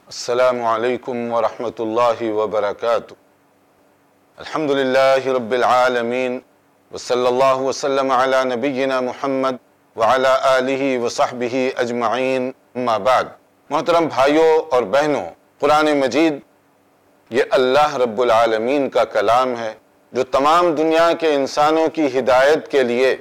السلام علیکم ورحمۃ اللہ وبرکاتہ۔ الحمدللہ رب العالمین وصلی اللہ وسلم علی نبینا محمد وعلی آلہ وصحبہ اجمعین، اما بعد۔ محترم بھائیوں اور بہنوں، قرآن مجید یہ اللہ رب العالمین کا کلام ہے جو تمام دنیا کے انسانوں کی ہدایت کے لیے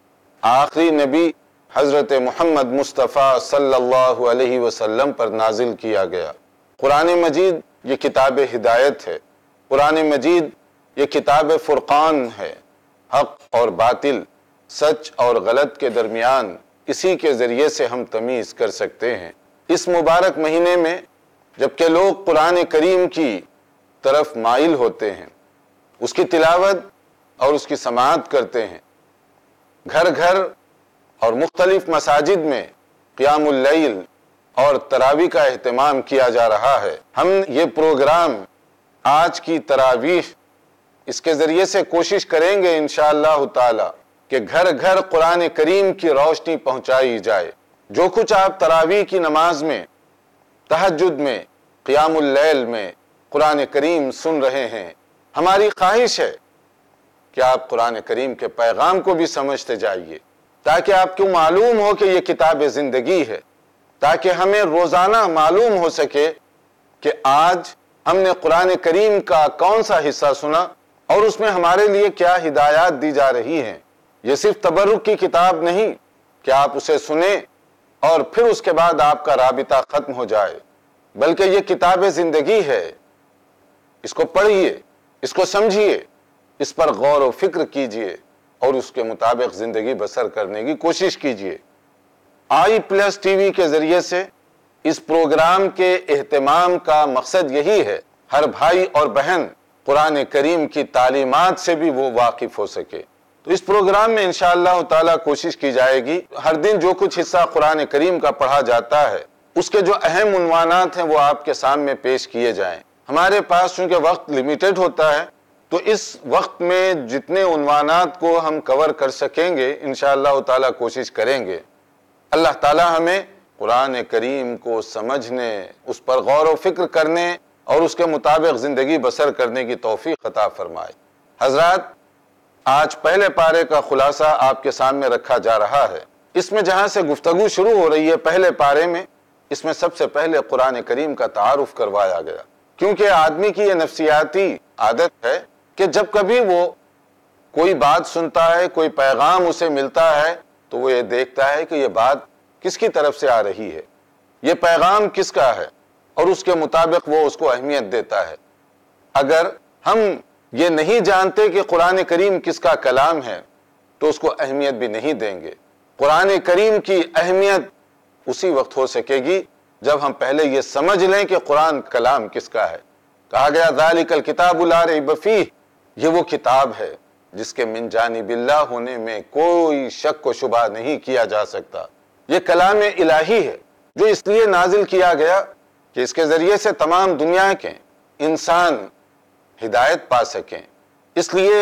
آخری نبی حضرت محمد مصطفیٰ صلی اللہ علیہ وسلم پر نازل کیا گیا۔ قرآن مجید یہ کتاب ہدایت ہے، قرآن مجید یہ کتاب فرقان ہے، حق اور باطل، سچ اور غلط کے درمیان اسی کے ذریعے سے ہم تمیز کر سکتے ہیں۔ اس مبارک مہینے میں جبکہ لوگ قرآن کریم کی طرف مائل ہوتے ہیں، اس کی تلاوت اور اس کی سماعت کرتے ہیں، گھر گھر اور مختلف مساجد میں قیام اللیل اور تراویح کا اہتمام کیا جا رہا ہے۔ ہم یہ پروگرام آج کی تراویح اس کے ذریعے سے کوشش کریں گے انشاءاللہ تعالی کہ گھر گھر قرآن کریم کی روشنی پہنچائی جائے۔ جو کچھ آپ تراویح کی نماز میں، تہجد میں، قیام اللیل میں قرآن کریم سن رہے ہیں، ہماری خواہش ہے کہ آپ قرآن کریم کے پیغام کو بھی سمجھتے جائیے، تاکہ آپ کو معلوم ہو کہ یہ کتاب زندگی ہے، تاکہ ہمیں روزانہ معلوم ہو سکے کہ آج ہم نے قرآن کریم کا کون سا حصہ سنا اور اس میں ہمارے لیے کیا ہدایات دی جا رہی ہیں۔ یہ صرف تبرک کی کتاب نہیں کہ آپ اسے سنیں اور پھر اس کے بعد آپ کا رابطہ ختم ہو جائے، بلکہ یہ کتاب زندگی ہے۔ اس کو پڑھیے، اس کو سمجھیے، اس پر غور و فکر کیجیے اور اس کے مطابق زندگی بسر کرنے کی کوشش کیجیے۔ آئی پلس ٹی وی کے ذریعے سے اس پروگرام کے اہتمام کا مقصد یہی ہے، ہر بھائی اور بہن قرآن کریم کی تعلیمات سے بھی وہ واقف ہو سکے۔ تو اس پروگرام میں انشاءاللہ تعالی کوشش کی جائے گی ہر دن جو کچھ حصہ قرآن کریم کا پڑھا جاتا ہے اس کے جو اہم عنوانات ہیں وہ آپ کے سامنے پیش کیے جائیں۔ ہمارے پاس چونکہ وقت لمیٹڈ ہوتا ہے تو اس وقت میں جتنے عنوانات کو ہم کور کر سکیں گے انشاءاللہ تعالی کوشش کریں گے۔ اللہ تعالی ہمیں قرآن کریم کو سمجھنے، اس پر غور و فکر کرنے اور اس کے مطابق زندگی بسر کرنے کی توفیق عطا فرمائے۔ حضرات، آج پہلے پارے کا خلاصہ آپ کے سامنے رکھا جا رہا ہے۔ اس میں جہاں سے گفتگو شروع ہو رہی ہے پہلے پارے میں، اس میں سب سے پہلے قرآن کریم کا تعارف کروایا گیا، کیونکہ آدمی کی یہ نفسیاتی عادت ہے کہ جب کبھی وہ کوئی بات سنتا ہے، کوئی پیغام اسے ملتا ہے تو وہ یہ دیکھتا ہے کہ یہ بات کس کی طرف سے آ رہی ہے، یہ پیغام کس کا ہے، اور اس کے مطابق وہ اس کو اہمیت دیتا ہے۔ اگر ہم یہ نہیں جانتے کہ قرآن کریم کس کا کلام ہے تو اس کو اہمیت بھی نہیں دیں گے۔ قرآن کریم کی اہمیت اسی وقت ہو سکے گی جب ہم پہلے یہ سمجھ لیں کہ قرآن کلام کس کا ہے۔ کہا گیا ذالک الکتاب لا ریب فیہ، یہ وہ کتاب ہے جس کے من جانب اللہ ہونے میں کوئی شک و شبہ نہیں کیا جا سکتا۔ یہ کلام الہی ہے جو اس لیے نازل کیا گیا کہ اس کے ذریعے سے تمام دنیا کے انسان ہدایت پا سکیں۔ اس لیے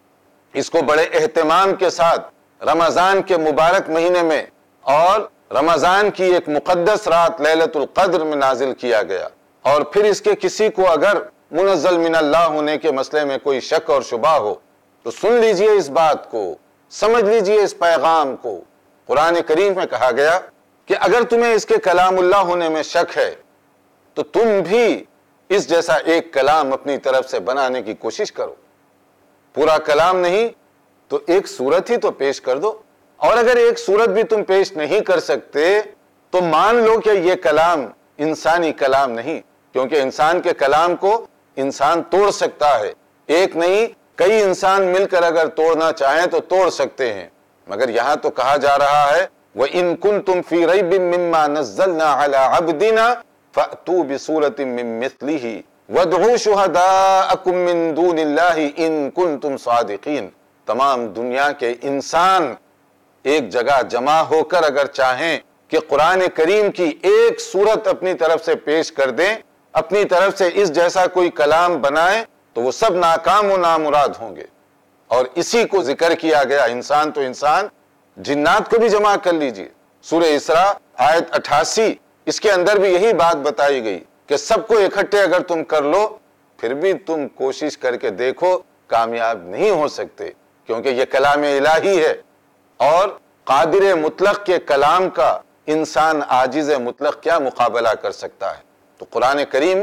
اس کو بڑے اہتمام کے ساتھ رمضان کے مبارک مہینے میں اور رمضان کی ایک مقدس رات لیلۃ القدر میں نازل کیا گیا، اور پھر اس کے کسی کو اگر منزل من اللہ ہونے کے مسئلے میں کوئی شک اور شبہ ہو تو سن لیجئے اس بات کو، سمجھ لیجئے اس پیغام کو۔ قرآن کریم میں کہا گیا کہ اگر تمہیں اس کے کلام اللہ ہونے میں شک ہے تو تم بھی اس جیسا ایک کلام اپنی طرف سے بنانے کی کوشش کرو۔ پورا کلام نہیں تو ایک سورت ہی تو پیش کر دو، اور اگر ایک سورت بھی تم پیش نہیں کر سکتے تو مان لو کہ یہ کلام انسانی کلام نہیں، کیونکہ انسان کے کلام کو انسان توڑ سکتا ہے، ایک نہیں کئی انسان مل کر اگر توڑنا چاہیں تو توڑ سکتے ہیں، مگر یہاں تو کہا جا رہا ہے وَإِن كُنتُمْ فِي رَيْبٍ مِّمَّا نَزَّلْنَا عَلَىٰ عَبْدِنَا فَأْتُوا بِسُورَةٍ مِّن مِّثْلِهِ وَادْعُوا شُهَدَاءَكُم مِّن دُونِ اللَّهِ إِن كُنتُمْ صَادِقِينَ۔ تمام دنیا کے انسان ایک جگہ جمع ہو کر اگر چاہیں کہ قرآن کریم کی ایک سورت اپنی طرف سے پیش کر دیں، اپنی طرف سے اس جیسا کوئی کلام بنائیں، تو وہ سب ناکام و نامراد ہوں گے۔ اور اسی کو ذکر کیا گیا، انسان تو انسان، جنات کو بھی جمع کر لیجئے۔ سورہ اسراء آیت 88 اس کے اندر بھی یہی بات بتائی گئی کہ سب کو اکٹھے اگر تم کر لو پھر بھی تم کوشش کر کے دیکھو کامیاب نہیں ہو سکتے، کیونکہ یہ کلام الہی ہے، اور قادر مطلق کے کلام کا انسان عاجز مطلق کیا مقابلہ کر سکتا ہے؟ تو قرآن کریم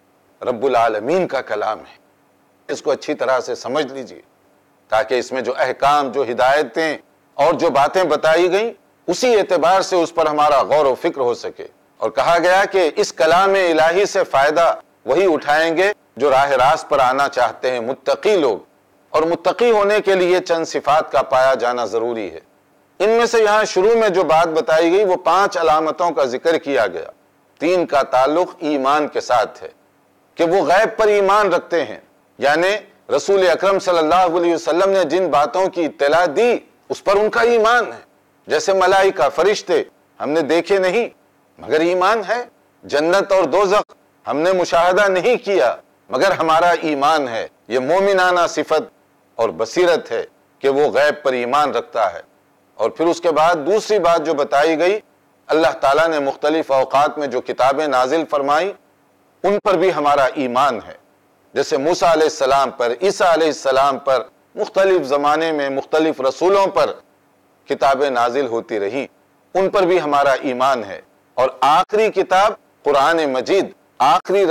رب العالمین کا کلام ہے، اس کو اچھی طرح سے سمجھ لیجئے تاکہ اس میں جو احکام، جو ہدایتیں اور جو باتیں بتائی گئیں اسی اعتبار سے اس پر ہمارا غور و فکر ہو سکے۔ اور کہا گیا کہ اس کلام الہی سے فائدہ وہی اٹھائیں گے جو راہ راست پر آنا چاہتے ہیں، متقی لوگ، اور متقی ہونے کے لیے چند صفات کا پایا جانا ضروری ہے۔ ان میں سے یہاں شروع میں جو بات بتائی گئی وہ 5 علامتوں کا ذکر کیا گیا، 3 کا تعلق ایمان کے ساتھ ہے کہ وہ غیب پر ایمان رکھتے ہیں، یعنی رسول اکرم صلی اللہ علیہ وسلم نے جن باتوں کی اطلاع دی اس پر ان کا ایمان ہے، جیسے ملائکہ، فرشتے ہم نے دیکھے نہیں مگر ایمان ہے، جنت اور دوزخ ہم نے مشاہدہ نہیں کیا مگر ہمارا ایمان ہے۔ یہ مومنانہ صفت اور بصیرت ہے کہ وہ غیب پر ایمان رکھتا ہے۔ اور پھر اس کے بعد دوسری بات جو بتائی گئی، اللہ تعالیٰ نے مختلف اوقات میں جو کتابیں نازل فرمائی ان پر بھی ہمارا ایمان ہے، جیسے موسیٰ علیہ السلام پر، عیسیٰ علیہ السلام پر، مختلف زمانے میں مختلف رسولوں پر کتابیں نازل ہوتی رہی، ان پر بھی ہمارا ایمان ہے۔ اور آخری کتاب قرآن مجید، آخری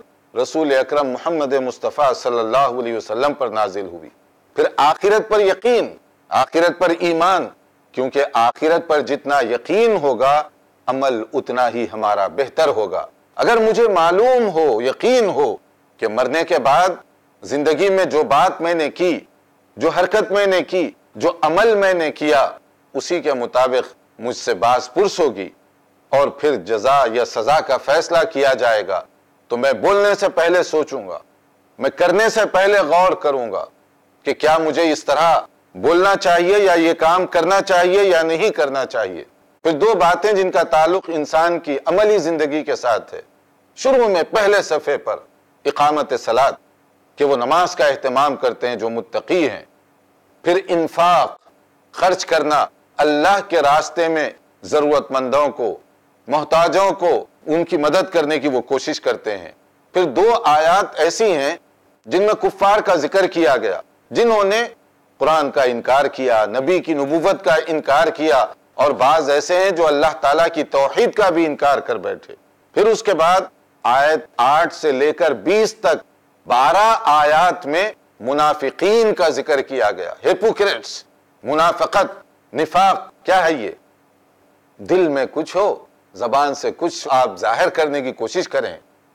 رسول اکرم محمد مصطفیٰ صلی اللہ علیہ وسلم پر نازل ہوئی۔ پھر آخرت پر یقین، آخرت پر ایمان، کیونکہ آخرت پر جتنا یقین ہوگا عمل اتنا ہی ہمارا بہتر ہوگا۔ اگر مجھے معلوم ہو، یقین ہو کہ مرنے کے بعد زندگی میں جو بات میں نے کی، جو حرکت میں نے کی، جو عمل میں نے کیا، اسی کے مطابق مجھ سے باز پرس ہوگی اور پھر جزا یا سزا کا فیصلہ کیا جائے گا، تو میں بولنے سے پہلے سوچوں گا، میں کرنے سے پہلے غور کروں گا کہ کیا مجھے اس طرح بولنا چاہیے یا یہ کام کرنا چاہیے یا نہیں کرنا چاہیے۔ پھر 2 باتیں جن کا تعلق انسان کی عملی زندگی کے ساتھ ہے۔ شروع میں پہلے صفحے پر اقامت صلاۃ، کہ وہ نماز کا اہتمام کرتے ہیں جو متقی ہیں۔ پھر انفاق، خرچ کرنا اللہ کے راستے میں، ضرورت مندوں کو، محتاجوں کو ان کی مدد کرنے کی وہ کوشش کرتے ہیں۔ پھر 2 آیات ایسی ہیں جن میں کفار کا ذکر کیا گیا، جنہوں نے قرآن کا انکار کیا، نبی کی نبوت کا انکار کیا، اور بعض ایسے ہیں جو اللہ تعالیٰ کی توحید کا بھی انکار کر بیٹھے۔ پھر اس کے بعد آیت 8 سے لے کر 20 تک 12 آیات میں منافقین کا ذکر کیا گیا، ہیپوکریٹس، منافقت، نفاق کیا ہے؟ یہ دل میں کچھ ہو، زبان سے کچھ آپ ظاہر کرنے کی کوشش کریں،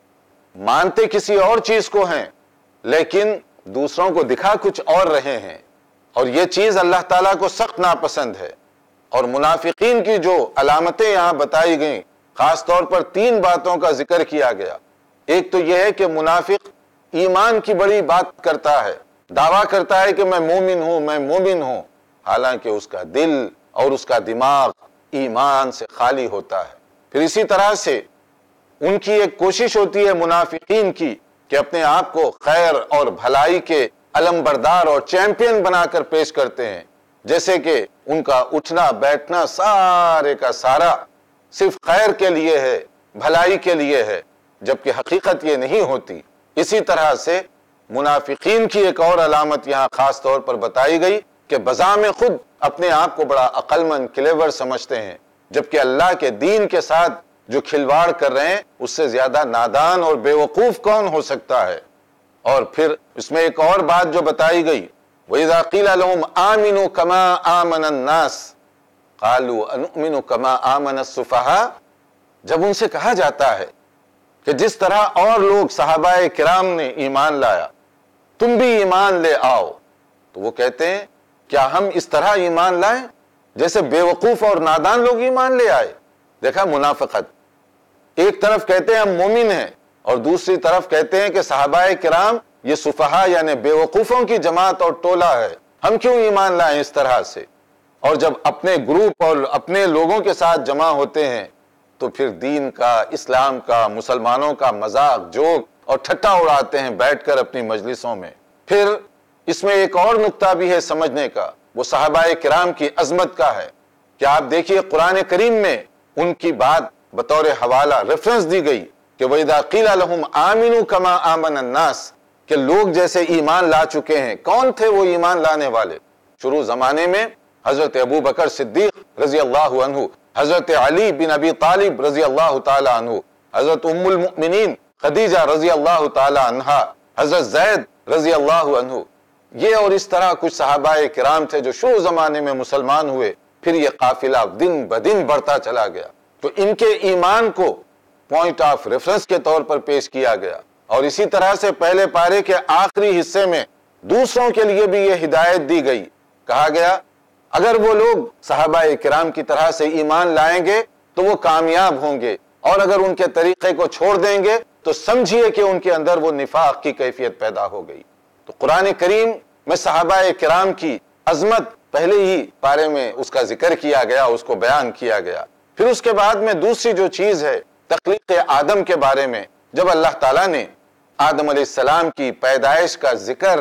مانتے کسی اور چیز کو ہیں لیکن دوسروں کو دکھا کچھ اور رہے ہیں، اور یہ چیز اللہ تعالیٰ کو سخت ناپسند ہے۔ اور منافقین کی جو علامتیں یہاں بتائی گئیں، خاص طور پر 3 باتوں کا ذکر کیا گیا۔ ایک تو یہ ہے کہ منافق ایمان کی بڑی بات کرتا ہے، دعویٰ کرتا ہے کہ میں مومن ہوں، میں مومن ہوں، حالانکہ اس کا دل اور اس کا دماغ ایمان سے خالی ہوتا ہے۔ پھر اسی طرح سے ان کی ایک کوشش ہوتی ہے منافقین کی کہ اپنے آپ کو خیر اور بھلائی کے علم بردار اور چیمپئن بنا کر پیش کرتے ہیں، جیسے کہ ان کا اٹھنا بیٹھنا سارے کا سارا صرف خیر کے لیے ہے، بھلائی کے لیے ہے، جبکہ حقیقت یہ نہیں ہوتی۔ اسی طرح سے منافقین کی ایک اور علامت یہاں خاص طور پر بتائی گئی کہ بذام خود اپنے آپ کو بڑا عقل مند، کلیور سمجھتے ہیں، جبکہ اللہ کے دین کے ساتھ جو کھلواڑ کر رہے ہیں اس سے زیادہ نادان اور بے وقوف کون ہو سکتا ہے۔ اور پھر اس میں ایک اور بات جو بتائی گئی، وَإِذَا قِيلَ لَهُمْ آمِنُوا كَمَا آمَنَ النَّاسِ قَالُوا أَنُؤْمِنُ كَمَا آمَنَ السُّفَهَاءُ، جب ان سے کہا جاتا ہے کہ جس طرح اور لوگ صحابہ کرام نے ایمان لایا تم بھی ایمان لے آؤ، تو وہ کہتے ہیں کیا ہم اس طرح ایمان لائیں جیسے بے وقوف اور نادان لوگ ایمان لے آئے؟ دیکھا منافقت، ایک طرف کہتے ہیں ہم مومن ہیں اور دوسری طرف کہتے ہیں کہ صحابہ کرام یہ سفہا یعنی بے وقوفوں کی جماعت اور ٹولہ ہے، ہم کیوں ایمان لائیں اس طرح سے؟ اور جب اپنے گروپ اور اپنے لوگوں کے ساتھ جمع ہوتے ہیں تو پھر دین کا، اسلام کا، مسلمانوں کا مذاق، جوک اور ٹھٹا اڑاتے ہیں بیٹھ کر اپنی مجلسوں میں۔ پھر اس میں ایک اور نقطہ بھی ہے سمجھنے کا، وہ صحابہ کرام کی عظمت کا ہے کہ آپ دیکھیے قرآن کریم میں ان کی بات بطور حوالہ ریفرنس دی گئی کہ وَإِذَا قِيلَ لَهُمْ آمِنُوا كَمَا آمَنَ النَّاسِ کہ لوگ جیسے ایمان لا چکے ہیں. کون تھے وہ ایمان لانے والے؟ شروع زمانے میں حضرت ابو بکر صدیق رضی اللہ عنہ، حضرت علی بن ابی طالب رضی اللہ تعالی عنہ، حضرت ام المؤمنین خدیجہ رضی اللہ تعالی عنہا، حضرت زید رضی اللہ عنہ. یہ اور اس طرح کچھ صحابہ کرام تھے جو شروع زمانے میں مسلمان ہوئے. پھر یہ قافلہ دن بدن بڑھتا چلا گیا، تو ان کے ایمان کو پوائنٹ آف ریفرنس کے طور پر پیش کیا گیا. اور اسی طرح سے پہلے پارے کے آخری حصے میں دوسروں کے لیے بھی یہ ہدایت دی گئی. کہا گیا اگر وہ لوگ صحابہ کرام کی طرح سے ایمان لائیں گے تو وہ کامیاب ہوں گے، اور اگر ان کے طریقے کو چھوڑ دیں گے تو سمجھیے کہ ان کے اندر وہ نفاق کی کیفیت پیدا ہو گئی. تو قرآن کریم میں صحابہ کرام کی عظمت پہلے ہی پارے میں اس کا ذکر کیا گیا، اس کو بیان کیا گیا. پھر اس کے بعد میں دوسری جو چیز ہے تخلیق آدم کے بارے میں، جب اللہ تعالیٰ نے آدم علیہ السلام کی پیدائش کا ذکر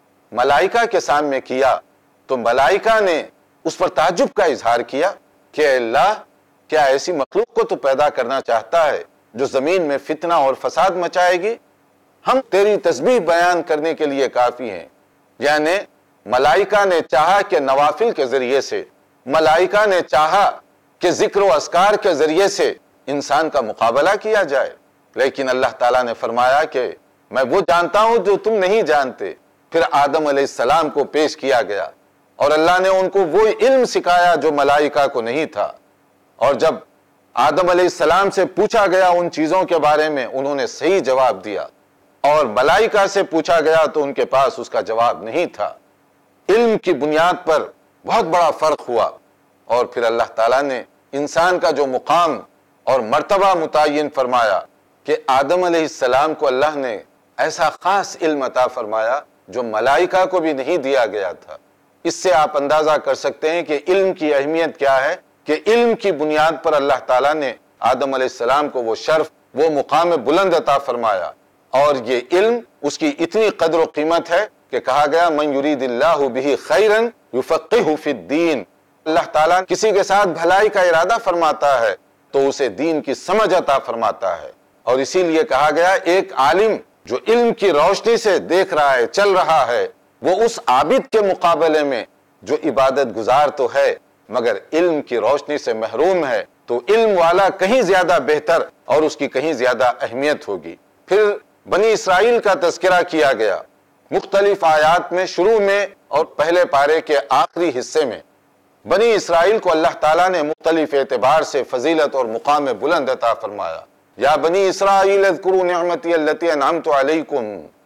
ملائکہ کے سامنے کیا تو ملائکہ نے اس پر تعجب کا اظہار کیا کہ اللہ کیا ایسی مخلوق کو تو پیدا کرنا چاہتا ہے جو زمین میں فتنہ اور فساد مچائے گی؟ ہم تیری تسبیح بیان کرنے کے لیے کافی ہیں. یعنی ملائکہ نے چاہا کہ نوافل کے ذریعے سے، ملائکہ نے چاہا کہ ذکر و اذکار کے ذریعے سے انسان کا مقابلہ کیا جائے، لیکن اللہ تعالیٰ نے فرمایا کہ میں وہ جانتا ہوں جو تم نہیں جانتے. پھر آدم علیہ السلام کو پیش کیا گیا اور اللہ نے ان کو وہ علم سکھایا جو ملائکہ کو نہیں تھا. اور جب آدم علیہ السلام سے پوچھا گیا ان چیزوں کے بارے میں، انہوں نے صحیح جواب دیا، اور ملائکہ سے پوچھا گیا تو ان کے پاس اس کا جواب نہیں تھا. علم کی بنیاد پر بہت بڑا فرق ہوا. اور پھر اللہ تعالیٰ نے انسان کا جو مقام اور مرتبہ متعین فرمایا کہ آدم علیہ السلام کو اللہ نے ایسا خاص علم عطا فرمایا جو ملائکہ کو بھی نہیں دیا گیا تھا. اس سے آپ اندازہ کر سکتے ہیں کہ علم کی اہمیت کیا ہے، کہ علم کی بنیاد پر اللہ تعالیٰ نے آدم علیہ السلام کو وہ شرف، وہ مقام بلند عطا فرمایا. اور یہ علم اس کی اتنی قدر و قیمت ہے کہ کہا گیا من یرید اللہ بہ خیرا یفقہہ فی الدین. اللہ تعالیٰ کسی کے ساتھ بھلائی کا ارادہ فرماتا ہے تو اسے دین کی سمجھ عطا فرماتا ہے. اور اسی لیے کہا گیا ایک عالم جو علم کی روشنی سے دیکھ رہا ہے، چل رہا ہے، وہ اس عابد کے مقابلے میں جو عبادت گزار تو ہے مگر علم کی روشنی سے محروم ہے، تو علم والا کہیں زیادہ بہتر اور اس کی کہیں زیادہ اہمیت ہوگی. پھر بنی اسرائیل کا تذکرہ کیا گیا مختلف آیات میں. شروع میں اور پہلے پارے کے آخری حصے میں بنی اسرائیل کو اللہ تعالیٰ نے مختلف اعتبار سے فضیلت اور مقام بلند عطا فرمایا. یا بنی اسرائیل اذکروا نعمتی التی انعمت علیکم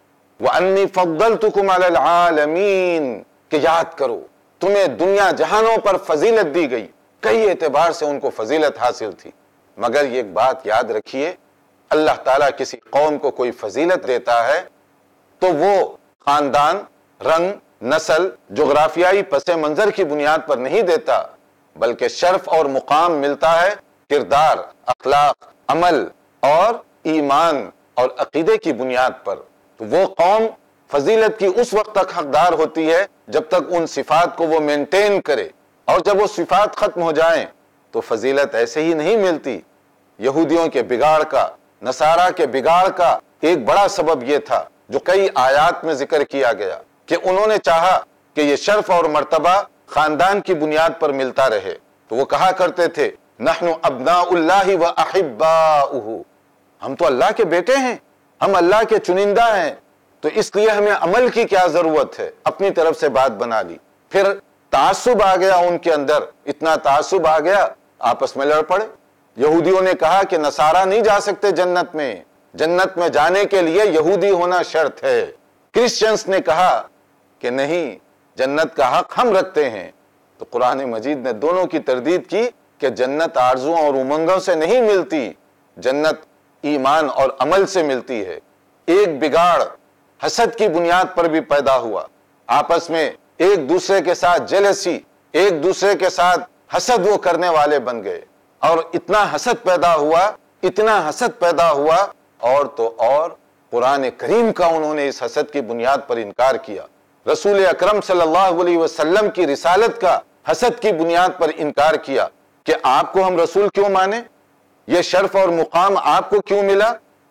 وانی فضلتکم علی العالمین، کہ یاد کرو تمہیں دنیا جہانوں پر فضیلت دی گئی. کئی اعتبار سے ان کو فضیلت حاصل تھی، مگر یہ ایک بات یاد رکھیے، اللہ تعالیٰ کسی قوم کو کوئی فضیلت دیتا ہے تو وہ خاندان، رنگ، نسل، جغرافیائی پس منظر کی بنیاد پر نہیں دیتا، بلکہ شرف اور مقام ملتا ہے کردار، اخلاق، عمل اور ایمان اور عقیدے کی بنیاد پر. تو وہ قوم فضیلت کی اس وقت تک حقدار ہوتی ہے جب تک ان صفات کو وہ مینٹین کرے، اور جب وہ صفات ختم ہو جائیں تو فضیلت ایسے ہی نہیں ملتی. یہودیوں کے بگاڑ کا، نصارہ کے بگاڑ کا ایک بڑا سبب یہ تھا جو کئی آیات میں ذکر کیا گیا کہ انہوں نے چاہا کہ یہ شرف اور مرتبہ خاندان کی بنیاد پر ملتا رہے. تو وہ کہا کرتے تھے نحن ابناء اللہ و احباؤہ، ہم تو اللہ کے بیٹے ہیں، ہم اللہ کے چنندہ ہیں، تو اس لیے ہمیں عمل کی کیا ضرورت ہے. اپنی طرف سے بات بنا لی. پھر تعصب آ گیا ان کے اندر، اتنا تعصب آ گیا آپس میں لڑ پڑے. یہودیوں نے کہا کہ نصارہ نہیں جا سکتے جنت میں، جنت میں جانے کے لیے یہودی ہونا شرط ہے. کرسچنز نے کہا کہ نہیں، جنت کا حق ہم رکھتے ہیں. تو قرآن مجید نے دونوں کی تردید کی کہ جنت آرزوؤں اور امنگوں سے نہیں ملتی، جنت ایمان اور عمل سے ملتی ہے. ایک بگاڑ حسد کی بنیاد پر بھی پیدا ہوا، آپس میں ایک دوسرے کے ساتھ جیلسی، ایک دوسرے کے ساتھ حسد وہ کرنے والے بن گئے، اور اتنا حسد پیدا ہوا، اتنا حسد پیدا ہوا، اور تو اور قرآن کریم کا انہوں نے اس حسد کی بنیاد پر انکار کیا. رسول اکرم صلی اللہ علیہ وسلم کی رسالت کا حسد کی بنیاد پر انکار کیا کہ آپ کو ہم رسول کیوں مانیں، یہ شرف اور مقام آپ کو کیوں ملا،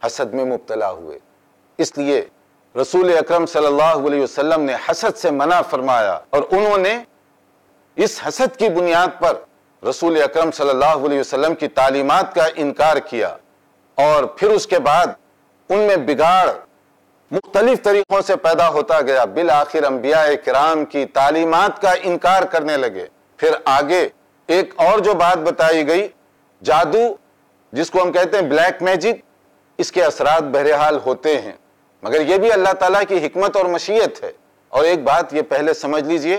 حسد میں مبتلا ہوئے۔ اس لیے رسول اکرم صلی اللہ علیہ وسلم نے حسد سے منع فرمایا، اور انہوں نے اس حسد کی بنیاد پر رسول اکرم صلی اللہ علیہ وسلم کی تعلیمات کا انکار کیا، اور پھر اس کے بعد ان میں بگاڑ مختلف طریقوں سے پیدا ہوتا گیا۔ بالآخر انبیاء کرام کی تعلیمات کا انکار کرنے لگے۔ پھر آگے ایک اور جو بات بتائی گئی، جادو جس کو ہم کہتے ہیں بلیک میجک، اس کے اثرات بہرحال ہوتے ہیں، مگر یہ بھی اللہ تعالیٰ کی حکمت اور مشیت ہے۔ اور ایک بات یہ پہلے سمجھ لیجئے،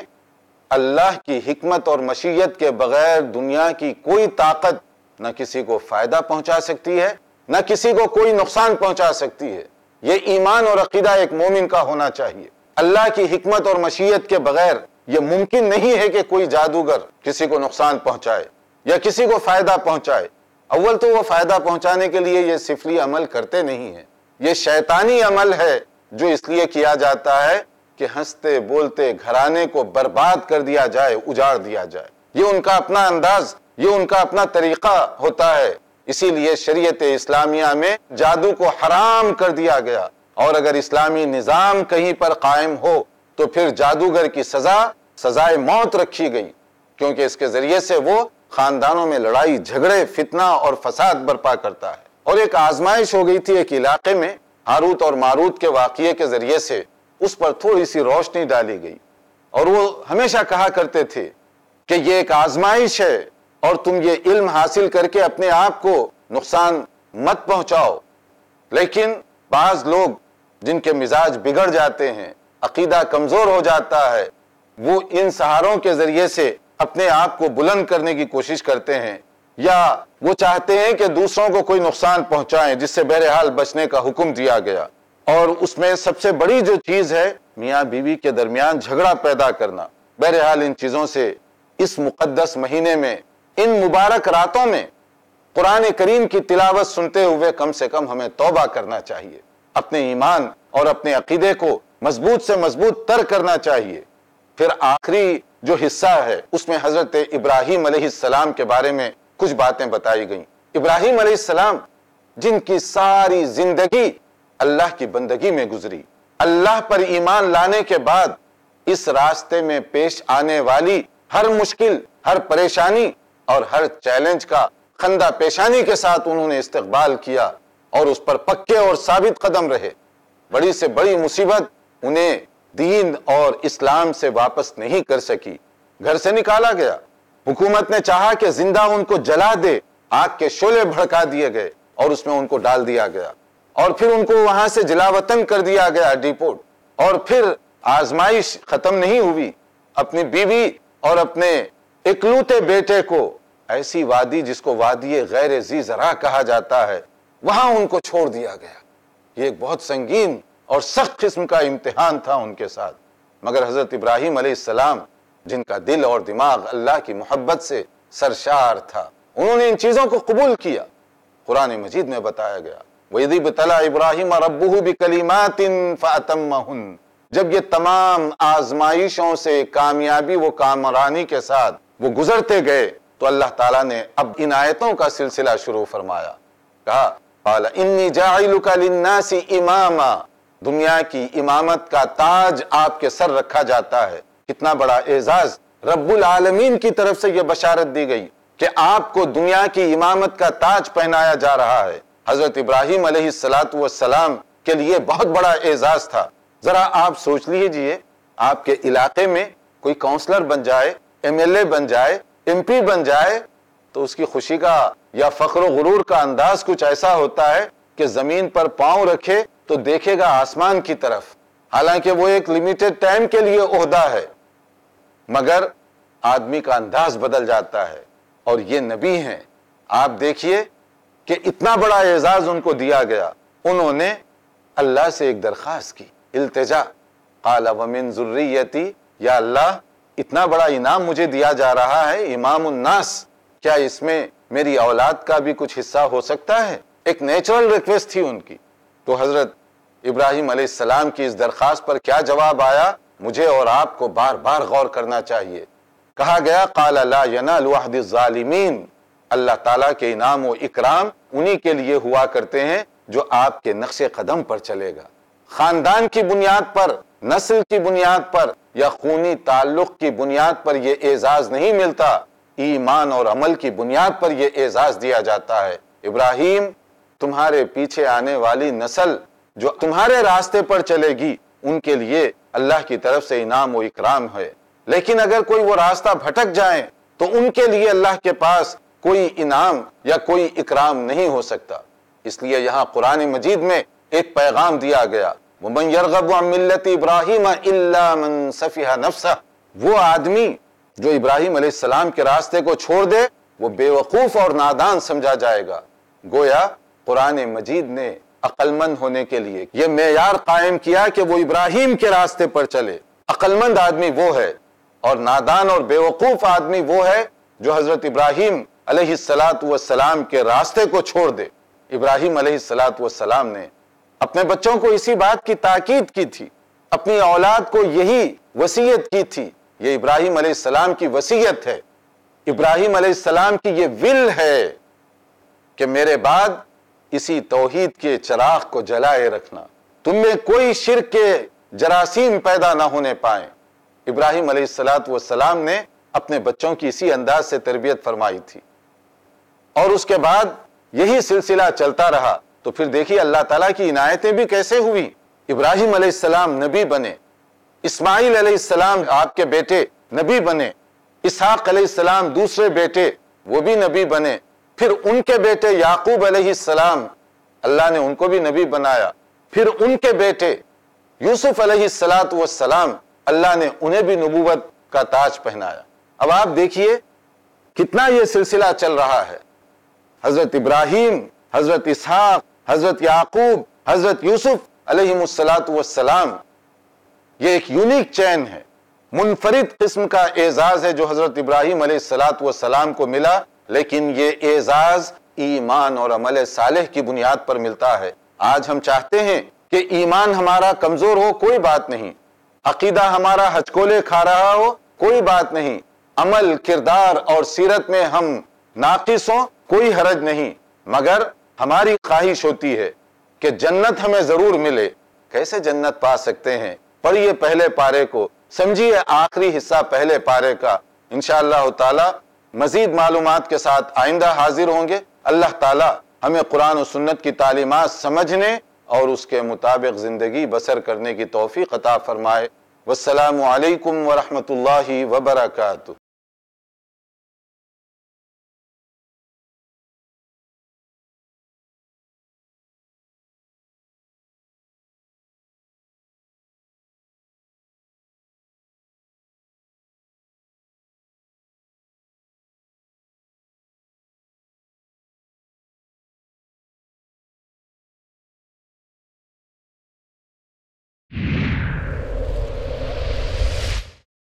اللہ کی حکمت اور مشیت کے بغیر دنیا کی کوئی طاقت نہ کسی کو فائدہ پہنچا سکتی ہے، نہ کسی کو کوئی نقصان پہنچا سکتی ہے۔ یہ ایمان اور عقیدہ ایک مومن کا ہونا چاہیے۔ اللہ کی حکمت اور مشیت کے بغیر یہ ممکن نہیں ہے کہ کوئی جادوگر کسی کو نقصان پہنچائے یا کسی کو فائدہ پہنچائے۔ اول تو وہ فائدہ پہنچانے کے لیے یہ سفلی عمل کرتے نہیں ہیں، یہ شیطانی عمل ہے جو اس لیے کیا جاتا ہے کہ ہنستے بولتے گھرانے کو برباد کر دیا جائے، اجاڑ دیا جائے۔ یہ ان کا اپنا انداز، یہ ان کا اپنا طریقہ ہوتا ہے۔ اسی لیے شریعت اسلامیہ میں جادو کو حرام کر دیا گیا، اور اگر اسلامی نظام کہیں پر قائم ہو تو پھر جادوگر کی سزائے موت رکھی گئی، کیونکہ اس کے ذریعے سے وہ خاندانوں میں لڑائی جھگڑے فتنہ اور فساد برپا کرتا ہے۔ اور ایک آزمائش ہو گئی تھی ایک علاقے میں، ہاروت اور ماروت کے واقعے کے ذریعے سے اس پر تھوڑی سی روشنی ڈالی گئی، اور وہ ہمیشہ کہا کرتے تھے کہ یہ ایک آزمائش ہے اور تم یہ علم حاصل کر کے اپنے آپ کو نقصان مت پہنچاؤ۔ لیکن بعض لوگ جن کے مزاج بگڑ جاتے ہیں، عقیدہ کمزور ہو جاتا ہے، وہ ان سہاروں کے ذریعے سے اپنے آپ کو بلند کرنے کی کوشش کرتے ہیں، یا وہ چاہتے ہیں کہ دوسروں کو کوئی نقصان پہنچائیں، جس سے بہرحال بچنے کا حکم دیا گیا۔ اور اس میں سب سے بڑی جو چیز ہے میاں بیوی کے درمیان جھگڑا پیدا کرنا۔ بہرحال ان چیزوں سے اس مقدس مہینے میں، ان مبارک راتوں میں قرآن کریم کی تلاوت سنتے ہوئے کم سے کم ہمیں توبہ کرنا چاہیے، اپنے ایمان اور اپنے عقیدے کو مضبوط سے مضبوط تر کرنا چاہیے۔ پھر آخری جو حصہ ہے اس میں حضرت ابراہیم علیہ السلام کے بارے میں کچھ باتیں بتائی گئیں۔ ابراہیم علیہ السلام جن کی ساری زندگی اللہ کی بندگی میں گزری، اللہ پر ایمان لانے کے بعد اس راستے میں پیش آنے والی ہر مشکل، ہر پریشانی اور ہر چیلنج کا خندہ پیشانی کے ساتھ انہوں نے استقبال کیا اور اس پر پکے اور ثابت قدم رہے۔ بڑی سے بڑی مصیبت انہیں دین اور اسلام سے واپس نہیں کر سکی، گھر سے نکالا گیا، حکومت نے چاہا کہ زندہ ان کو جلا دے، آگ کے شعلے بھڑکا دیے گئے اور اس میں ان کو ڈال دیا گیا، اور پھر ان کو وہاں سے جلا وطن کر دیا گیا، ڈیپورٹ۔ اور پھر آزمائش ختم نہیں ہوئی، اپنی بیوی اور اپنے اکلوتے بیٹے کو ایسی وادی جس کو وادی غیر ذی زرع کہا جاتا ہے، وہاں ان کو چھوڑ دیا گیا۔ یہ ایک بہت سنگین اور سخت قسم کا امتحان تھا ان کے ساتھ، مگر حضرت ابراہیم علیہ السلام جن کا دل اور دماغ اللہ کی محبت سے سرشار تھا، انہوں نے ان چیزوں کو قبول کیا۔ قرآن مجید میں بتایا گیا وَإِذِ ابْتَلَىٰ إِبْرَاهِيمَ رَبُّهُ بِكَلِمَاتٍ فَأَتَمَّهُنَّ، جب یہ تمام آزمائشوں سے کامیابی و کامرانی کے ساتھ وہ گزرتے گئے تو اللہ تعالیٰ نے اب ان آیتوں کا سلسلہ شروع فرمایا۔ کہا قَالَ إِنِّي جَاعِلُكَ لِلنَّاسِ إِمَامًا، دنیا کی امامت کا تاج آپ کے سر رکھا جاتا ہے۔ کتنا بڑا اعزاز رب العالمین کی طرف سے یہ بشارت دی گئی کہ آپ کو دنیا کی امامت کا تاج پہنایا جا رہا ہے۔ حضرت ابراہیم علیہ السلام کے لیے بہت بڑا اعزاز تھا۔ ذرا آپ سوچ لیجئے، آپ کے علاقے میں کوئی کونسلر بن جائے، ایم ایل اے بن جائے، ایم پی بن جائے، تو اس کی خوشی کا یا فخر و غرور کا انداز کچھ ایسا ہوتا ہے کہ زمین پر پاؤں رکھے تو دیکھے گا آسمان کی طرف، حالانکہ وہ ایک لیمیٹڈ ٹائم کے لیے عہدہ ہے، مگر آدمی کا انداز بدل جاتا ہے۔ اور یہ نبی ہیں، آپ دیکھیے کہ اتنا بڑا اعزاز ان کو دیا گیا، انہوں نے اللہ سے ایک درخواست کی، التجا، قال ومن ذریتی، یا اللہ اتنا بڑا انعام مجھے دیا جا رہا ہے، امام الناس، کیا اس میں میری اولاد کا بھی کچھ حصہ ہو سکتا ہے؟ ایک نیچرل ریکویسٹ تھی ان کی۔ تو حضرت ابراہیم علیہ السلام کی اس درخواست پر کیا جواب آیا، مجھے اور آپ کو بار بار غور کرنا چاہیے۔ کہا گیا قال لا ینال عہد الظالمین، اللہ تعالیٰ کے انعام و اکرام انہی کے لیے ہوا کرتے ہیں جو آپ کے نقش قدم پر چلے گا۔ خاندان کی بنیاد پر، نسل کی بنیاد پر یا خونی تعلق کی بنیاد پر یہ اعزاز نہیں ملتا، ایمان اور عمل کی بنیاد پر یہ اعزاز دیا جاتا ہے۔ ابراہیم، تمہارے پیچھے آنے والی نسل جو تمہارے راستے پر چلے گی، ان کے لیے اللہ کی طرف سے انعام و اکرام ہے، لیکن اگر کوئی وہ راستہ بھٹک جائیں تو ان کے لیے اللہ کے پاس کوئی انعام یا کوئی اکرام نہیں ہو سکتا۔ اس لیے یہاں قرآن مجید میں ایک پیغام دیا گیا، وَمَن يَرْغَبُ عَن مِّلَّةِ إِبْرَاهِيمَ إِلَّا مَن سَفِهَ نَفْسَهُ، وہ آدمی جو ابراہیم علیہ السلام کے راستے کو چھوڑ دے وہ بے وقوف اور نادان سمجھا جائے گا۔ گویا قرآن مجید نے عقل مند ہونے کے لیے یہ معیار قائم کیا کہ وہ ابراہیم کے راستے پر چلے۔ عقل مند آدمی وہ ہے اور نادان اور بے وقوف آدمی وہ ہے جو حضرت ابراہیم علیہ السلام کے راستے کو چھوڑ دے۔ ابراہیم علیہ السلام نے اپنے بچوں کو اسی بات کی تاکید کی تھی، اپنی اولاد کو یہی وصیت کی تھی۔ یہ ابراہیم علیہ السلام کی وصیت ہے، ابراہیم علیہ السلام کی یہ ول ہے کہ میرے بعد اسی توحید کے چراغ کو جلائے رکھنا، تم میں کوئی شرک کے جراثیم پیدا نہ ہونے پائیں۔ ابراہیم علیہ السلام نے اپنے بچوں کی اسی انداز سے تربیت فرمائی تھی، اور اس کے بعد یہی سلسلہ چلتا رہا۔ تو پھر دیکھیے اللہ تعالیٰ کی عنایتیں بھی کیسے ہوئی۔ ابراہیم علیہ السلام نبی بنے، اسماعیل علیہ السلام آپ کے بیٹے نبی بنے، اسحاق علیہ السلام دوسرے بیٹے وہ بھی نبی بنے، پھر ان کے بیٹے یعقوب علیہ السلام اللہ نے ان کو بھی نبی بنایا، پھر ان کے بیٹے یوسف علیہ السلام اللہ نے انہیں بھی نبوت کا تاج پہنایا۔ اب آپ دیکھیے کتنا یہ سلسلہ چل رہا ہے، حضرت ابراہیم، حضرت اسحاق، حضرت یعقوب، حضرت یوسف علیہ السلام، یہ ایک یونیک چین ہے، منفرد قسم کا اعزاز ہے جو حضرت ابراہیم علیہ السلام کو ملا، لیکن یہ اعزاز ایمان اور عمل صالح کی بنیاد پر ملتا ہے۔ آج ہم چاہتے ہیں کہ ایمان ہمارا کمزور ہو، کوئی بات نہیں، عقیدہ ہمارا ہچکولے کھا رہا ہو، کوئی بات نہیں، عمل، کردار اور سیرت میں ہم ناقص ہوں، کوئی حرج نہیں، مگر ہماری خواہش ہوتی ہے کہ جنت ہمیں ضرور ملے۔ کیسے جنت پا سکتے ہیں؟ پڑھیے پہلے پارے کو، سمجھیے آخری حصہ پہلے پارے کا۔ انشاءاللہ تعالی مزید معلومات کے ساتھ آئندہ حاضر ہوں گے۔ اللہ تعالی ہمیں قرآن و سنت کی تعلیمات سمجھنے اور اس کے مطابق زندگی بسر کرنے کی توفیق عطا فرمائے۔ والسلام علیکم ورحمۃ اللہ وبرکاتہ۔